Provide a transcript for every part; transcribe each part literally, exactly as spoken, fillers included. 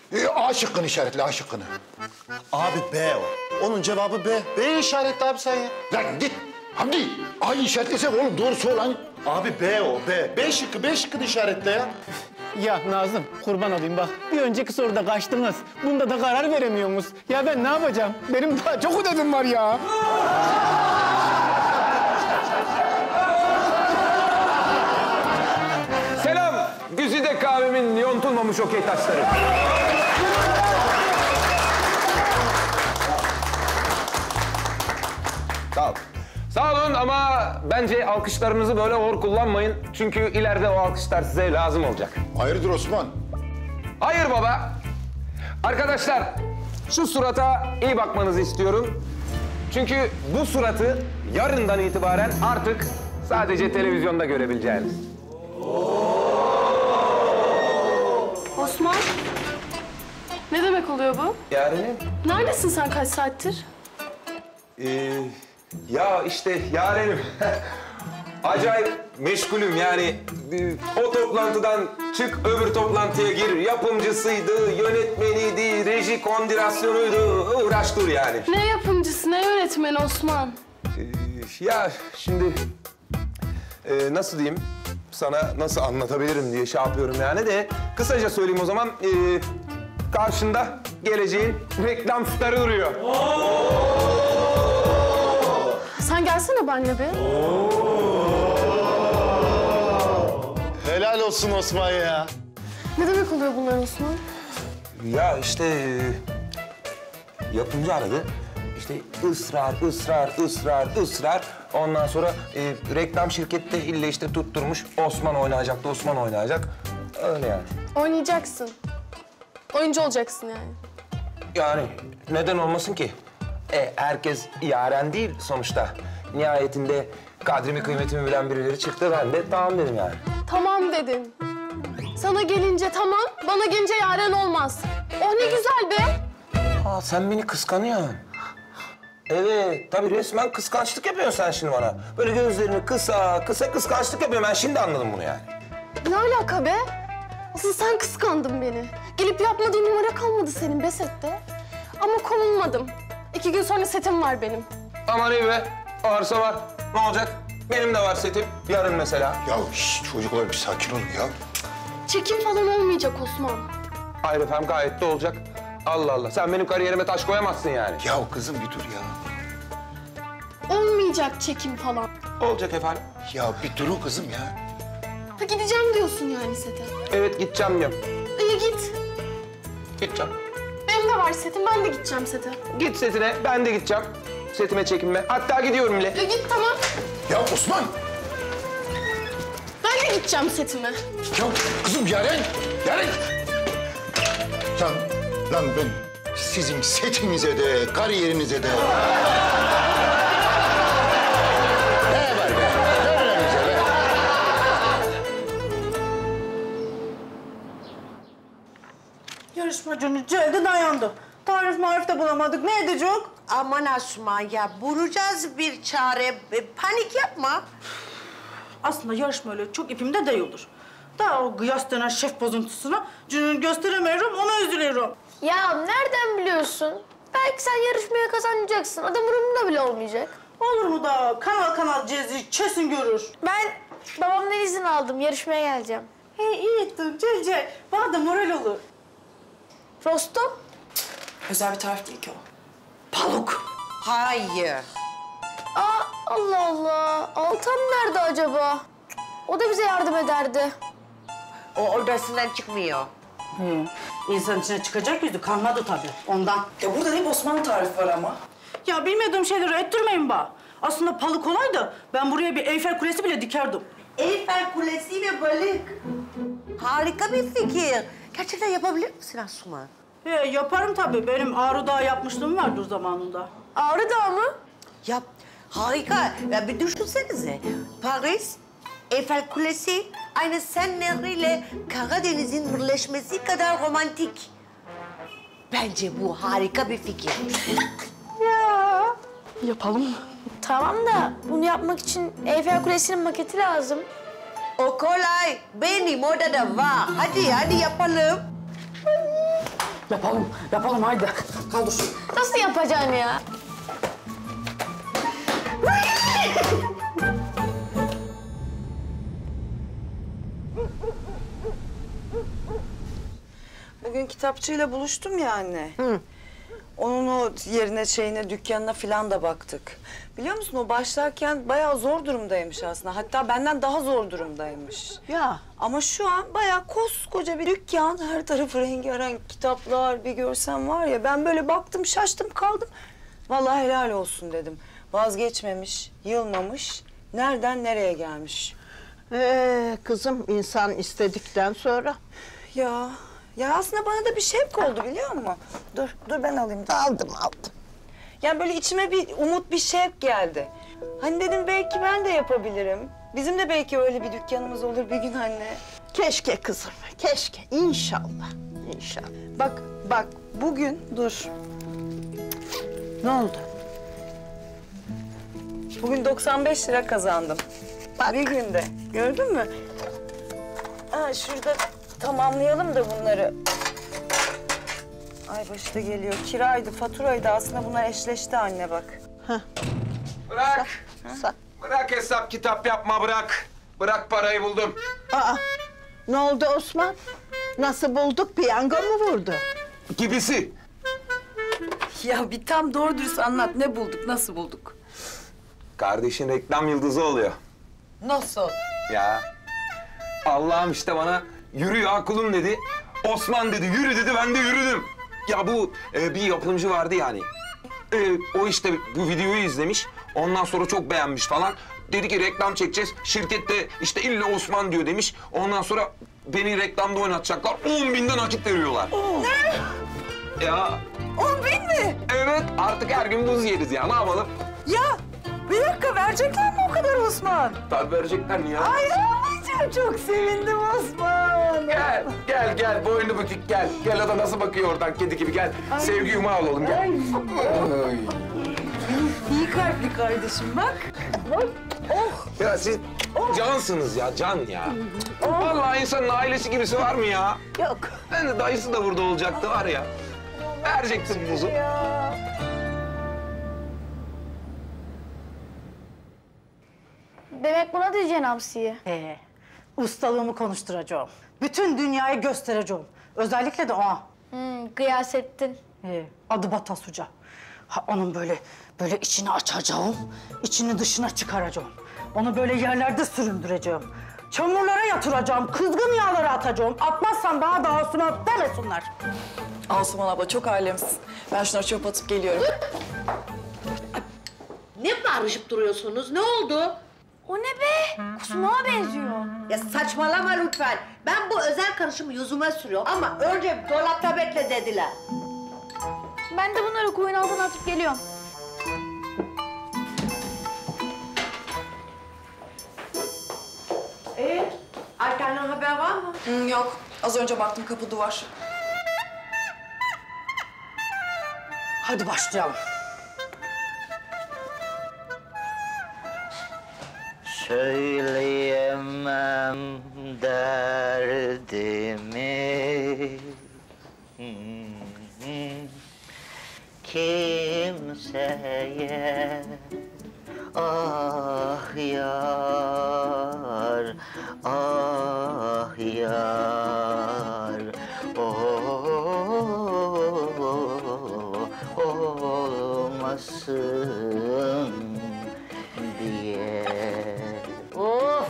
E, A şıkkını işaretle, A şıkkını. Abi B o. Onun cevabı B. B işaretli abi sen ya. Lan git. Hamdi, A'yı işaretlesek oğlum doğrusu o lan. Abi B o, B. B şıkkı, B şıkkını işaretle ya. Ya Nazım, kurban olayım bak. Bir önceki soruda kaçtınız. Bunda da karar veremiyorsunuz. Ya ben ne yapacağım? Benim daha çok ödevim var ya. Selam, Güzide kahvemin yontulmamış okey taşları. Sağ ol. Sağ olun ama bence alkışlarınızı böyle hor kullanmayın. Çünkü ileride o alkışlar size lazım olacak. Hayırdır Osman? Hayır baba. Arkadaşlar, şu surata iyi bakmanızı istiyorum. Çünkü bu suratı yarından itibaren artık sadece televizyonda görebileceğiniz. Osman, ne demek oluyor bu? Yarenim? Neredesin sen kaç saattir? Ee, ya işte yarenim. Acayip meşgulüm yani. Ee, O toplantıdan çık öbür toplantıya gir. Yapımcısıydı, yönetmeniydi, reji kondirasyonuydu. Uğraş dur yani. Ne yapımcısı, ne yönetmeni Osman? Ee, ya şimdi e, nasıl diyeyim? Sana nasıl anlatabilirim diye şey yapıyorum yani de kısaca söyleyeyim o zaman. Ee, karşında geleceğin reklam starı duruyor. Sen gelsene benimle bir. Helal olsun Osman ya. Ne demek oluyor bunlar Osman? Ya işte e, yapımcı aradı. İşte ısrar, ısrar, ısrar, ısrar. Ondan sonra e, reklam şirkette ille işte tutturmuş. Osman oynayacaktı, Osman oynayacak. Öyle yani. Oynayacaksın. Oyuncu olacaksın yani. Yani neden olmasın ki? E, herkes yaren değil sonuçta. Nihayetinde kadrimi kıymetimi bilen birileri çıktı. Ben de tamam dedim yani. Tamam dedin. Sana gelince tamam, bana gelince yaren olmaz. Oh ne güzel be. Aa, sen beni kıskanıyorsun. Evet, tabii resmen kıskançlık yapıyorsun sen şimdi bana. Böyle gözlerini kısa, kısa kıskançlık yapıyorum. Ben şimdi anladım bunu yani. Ne alaka be? Asıl sen kıskandın beni. Gelip yapmadığın numara kalmadı senin be sette. Ama konulmadım. İki gün sonra setim var benim. Aman iyi be, varsa var. Ne olacak? Benim de var setim. Yarın mesela. Ya şş, çocuklar bir sakin olun ya. Çekim falan olmayacak Osman. Hayır efendim, gayet de olacak. Allah Allah, sen benim kariyerime taş koyamazsın yani. Ya kızım bir dur ya. Olmayacak çekim falan. Olacak efendim. Ya bir durun kızım ya. Ha gideceğim diyorsun yani sete. Evet, gideceğim diyorum. İyi git. Gideceğim. Benim de var setim, ben de gideceğim sete. Git setine, ben de gideceğim. Setime çekinme. Hatta gidiyorum bile. Ya git tamam. Ya Osman! Ben de gideceğim setime. Ya kızım Yaren! Yaren! Lan, lan ben sizin setinize de, kariyerinize de... Ne var be? Nerenize be? Yarışmacının cildi dayandı. Tarif marif de bulamadık. Ne edecek? Aman Asuman ya, bulacağız bir çare. E, Panik yapma. Aslında yarışma öyle çok ipimde değildir. Daha o kıyas denen şef bozuntusuna cününü gösteremiyorum, ona üzülüyorum. Ya nereden biliyorsun? Belki sen yarışmaya kazanacaksın. Adam umurumda bile olmayacak. Olur mu da kanal kanal cezi kesin görür. Ben babamdan izin aldım. Yarışmaya geleceğim. He iyi ettin Cece. Bana da moral olur. Rostom? Özel bir tarif değil ki o. Paluk. Hayır. Aa, Allah Allah. Altan nerede acaba? O da bize yardım ederdi. O odasından çıkmıyor. Hı. İnsan içine çıkacak yüzü kalmadı tabii ondan. Ya burada hep Osmanlı tarifi var ama. Ya bilmediğim şeyleri ettirmeyin bana. Aslında palık olaydı. Ben buraya bir Eyfel Kulesi bile dikerdim. Eyfel Kulesi ve balık. Harika bir fikir. Gerçekten yapabilir misin Asuman? He, yaparım tabii. Benim Ağrı Dağı yapmışlığım vardır zamanında. Ağrı Dağı mı? Yap. Harika. Ya bir düşünsenize. Paris, Eyfel Kulesi, aynı Sen Nehri ile Karadeniz'in birleşmesi kadar romantik. Bence bu harika bir fikir. Ya. Yapalım mı? Tamam da bunu yapmak için Eyfel Kulesi'nin maketi lazım. O kolay. Benim odada var. Hadi, hadi yapalım. Yapalım, yapalım haydi. Kaldır. Nasıl yapacaksın ya? Bugün kitapçıyla buluştum ya anne. Hı. Onun o yerine, şeyine, dükkanına falan da baktık. Biliyor musun o başlarken bayağı zor durumdaymış aslında. Hatta benden daha zor durumdaymış. Ya. Ama şu an bayağı koskoca bir dükkan. Her tarafı rengarenk kitaplar bir görsen var ya. Ben böyle baktım, şaştım kaldım. Vallahi helal olsun dedim. Vazgeçmemiş, yılmamış. Nereden nereye gelmiş? Ee, kızım insan istedikten sonra. Ya, ya aslında bana da bir şevk oldu biliyor musun? Dur, dur ben alayım. Aldım aldım. Yani böyle içime bir umut, bir şevk geldi. Hani dedim belki ben de yapabilirim. Bizim de belki öyle bir dükkanımız olur bir gün anne. Keşke kızım, keşke. İnşallah, inşallah. Bak, bak bugün dur. Ne oldu? Bugün doksan beş lira kazandım. Bak. Bir günde. Gördün mü? Ha, şurada tamamlayalım da bunları. Ay başı da geliyor. Kiraydı, faturaydı. Aslında bunlar eşleşti anne bak. Bırak. Sa- Bırak hesap kitap yapma bırak. Bırak parayı buldum. Aa, ne oldu Osman? Nasıl bulduk? Piyango mu vurdu? Gibisi. Ya bir tam doğru dürüst anlat. Ne bulduk, nasıl bulduk? Kardeşin reklam yıldızı oluyor. Nasıl? Ya. Allah'ım işte bana yürü ya kulum dedi. Osman dedi, yürü dedi, ben de yürüdüm. Ya bu e, bir yapımcı vardı yani. E, o işte bu videoyu izlemiş. Ondan sonra çok beğenmiş falan. Dedi ki reklam çekeceğiz. Şirkette işte illa Osman diyor demiş. Ondan sonra beni reklamda oynatacaklar. On binden nakit veriyorlar. Ne? Ya. On bin mi? Evet artık her gün buz yeriz ya ne yapalım? Ya bir dakika verecekler mi o kadar Osman? Tabii verecekler mi ya? Ay anneciğim çok sevindim Osman. Gel, gel, gel. Boynu bükük gel. Gel o da nasıl bakıyor oradan kedi gibi gel. Ay. Sevgi yumağı olalım gel. Ay. Ay. İyi kalpli kardeşim bak. Oh. Ya siz oh. cansınız ya, can ya. Oh. Vallahi insanın ailesi gibisi var mı ya? Yok. Ben de dayısı da burada olacaktı var ya. Verecektim buzu. Ya. Demek buna diyeceksin hamsiyi. Ee, ustalığımı konuşturacağım. Bütün dünyaya göstereceğim. Özellikle de o. Hmm, Gıyasettin. Ee, adı Batasuca. Ha, onun böyle böyle içini açacağım, içini dışına çıkaracağım. Onu böyle yerlerde süründüreceğim. Çamurlara yatıracağım, kızgın yağlara atacağım. Atmazsan bana da Asuman demesinler. Asuman abla çok alemsin. Ben şunları çöp atıp geliyorum. Ne bağırışıp duruyorsunuz? Ne oldu? O ne be? Kusmağa benziyor. Ya saçmalama lütfen. Ben bu özel karışımı yüzüme sürüyorum ama önce dolapta bekle dediler. Ben de bunları koyun altına atıp geliyorum. Ee, Alper'den haber var mı? Hmm, yok. Az önce baktım kapı duvar. Hadi başlayalım. Söyleyemem derdimi kimseye. Ah yar, ah yar, oh, olmasın diye. Of!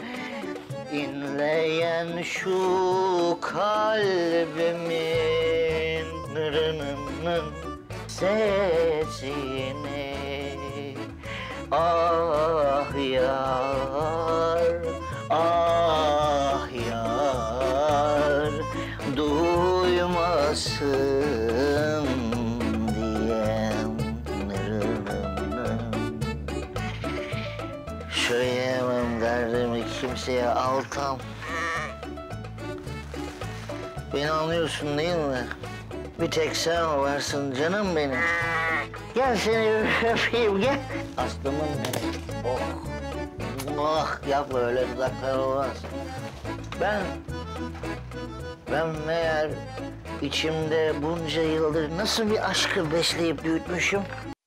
İnleyen şu kalbimin rınının sesini. Ah yar, ah yar, duymasın diye rınının. Söyleyemem derdimi kimseye Altan. Beni anlıyorsun değil mi? Bir tek sen varsın canım benim. Gel seni öpeyim gel. Aslımın benim. Oh. Oh yapma öyle dudaklar olmaz. Ben Ben meğer içimde bunca yıldır nasıl bir aşkı besleyip büyütmüşüm.